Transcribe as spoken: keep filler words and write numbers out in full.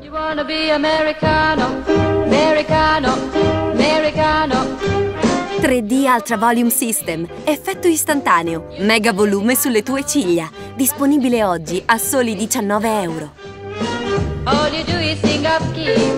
You wanna be americano, americano, americano. tre D Ultra Volume System, effetto istantaneo, mega volume sulle tue ciglia. Disponibile oggi a soli diciannove euro. All you do is sing up key.